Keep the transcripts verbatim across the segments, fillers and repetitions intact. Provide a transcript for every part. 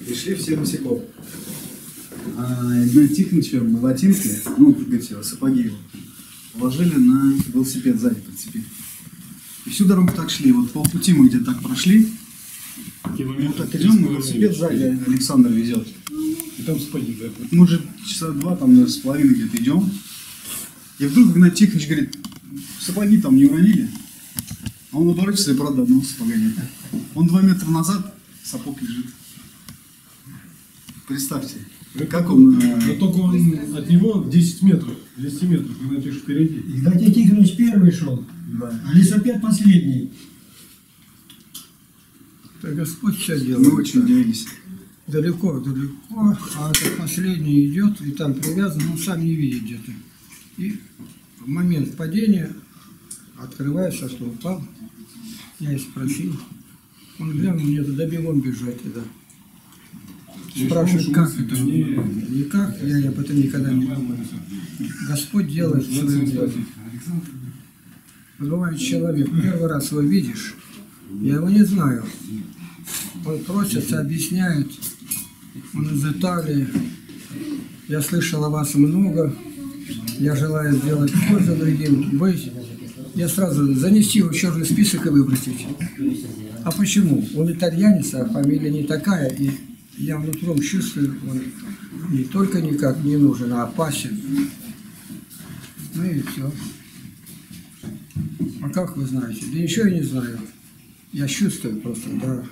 Пришли все босиком. А Игнат Тихоновича ботинки, ну, как говорите, сапоги его, положили на велосипед сзади подцепили. И всю дорогу так шли. Вот полпути мы где-то так прошли. Вот так идем, велосипед сзади Александр везет. И там сапоги, да? Мы уже часа два, там, наверное, с половиной где-то идем. И вдруг Игнат Тихонович говорит, сапоги там не уронили. А он оборачивается и правда одного сапога нет. Он два метра назад, сапог лежит. Представьте, как он... Но только он от него десять метров, двести метров, Игнат Тихонович впереди. Игнат Тихонович первый шел, Да. а лесопед последний. Да Господь все Мы делает. очень удивились. Далеко, далеко, а этот последний идет, и там привязан, он сам не видит где-то. И в момент падения открывается, что упал. Я и спросил. Он глянул, мне туда бегом бежать туда. Спрашивает, как это? Никак, я об этом никогда не думал. Господь делает свое дело. Бывает человек, первый раз его видишь, я его не знаю. Он просится, объясняет, он из Италии. Я слышал о вас много, я желаю сделать пользу другим. Вы, я сразу занести его в черный список и выбросить. А почему? Он итальянец, а фамилия не такая, и я внутром чувствую, он не только никак не нужен, а опасен. Ну и все. А как вы знаете? Да ничего я не знаю. Я чувствую просто, да.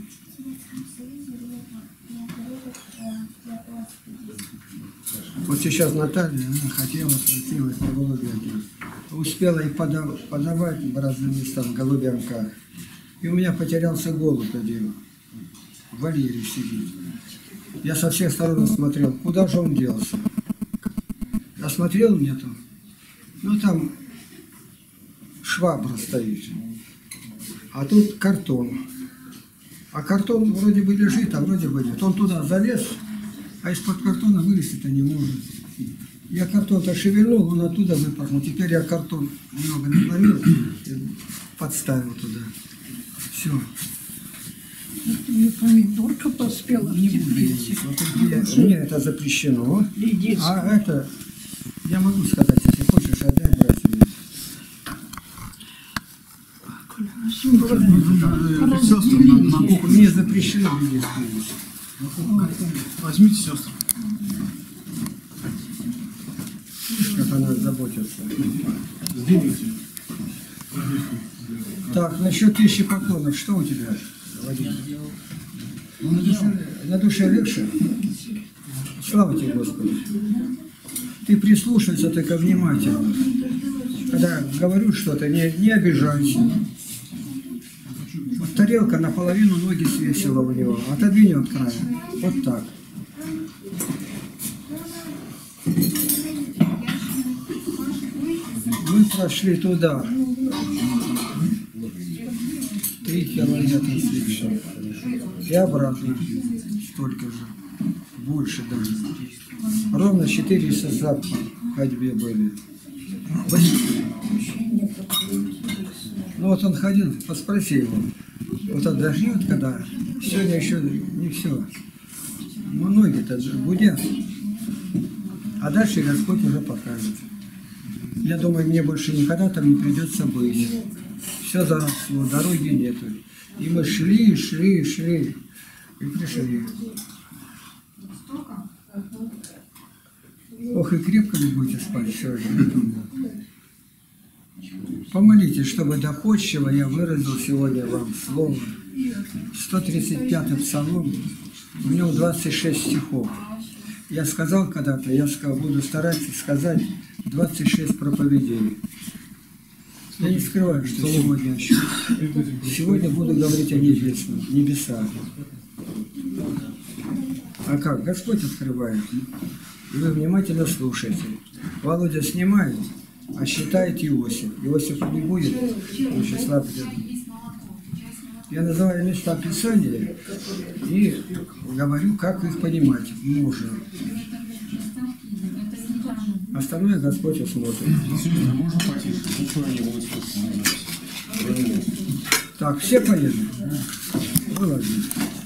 Вот сейчас Наталья, она хотела, просилась по голубянке. Успела и подав, подавать в разные места в голубянках. И у меня потерялся голубь один. В вольере сидит. Я со всех сторон смотрел, куда же он делся. Я смотрел, нету. Ну там швабра стоит. А тут картон. А картон вроде бы лежит, а вроде бы нет. Он туда залез, а из-под картона вылезти-то не может. Я картон-то шевельнул, он оттуда выпорхнул. Теперь я картон немного надломил и подставил туда. Все. Это мне помидорка поспела. Не буду есть. Вот это, мне это запрещено. А это, я могу сказать, если хочешь, отдай братья. Сестры на, на кухню. Мне запрещено есть. Возьмите сестру. Видишь, как она заботится. Сдвиньте. Так, насчет тысячи поклонов, что у тебя, Вадим? Ну, на, душе, на душе легче? Слава тебе, Господи. Ты прислушайся только внимательно. Когда говорю что-то, не, не обижайся. Вот тарелка наполовину ноги свесила у него. Отодвинь от края. Вот так. Мы прошли туда. Три километра слишком. И обратно. Столько же. Больше даже. Ровно четыре часа в ходьбе были. Ну вот он ходил, поспроси его. Вот отдохнет, когда сегодня еще не все. Ну ноги-то гудят. А дальше Господь уже покажет. Я думаю, мне больше никогда там не придется быть. Все заросло, дороги нету. И мы шли, шли, шли. И пришли. Ох, и крепко вы будете спать сегодня. Помолитесь, чтобы доходчиво я выразил сегодня вам слово. сто тридцать пятый псалом, в нем двадцать шесть стихов. Я сказал когда-то, я сказал, буду стараться сказать двадцать шесть проповедей. Я не скрываю, что сегодня, сегодня буду говорить о небесном, небесах. А как? Господь открывает. И вы внимательно слушайте. Володя снимает, а считает Иосиф. Иосиф не будет, он сейчас слабый. Я называю места Писания и говорю, как их понимать можно. Остальное Господь осмотрит. Так, все поедут? Было.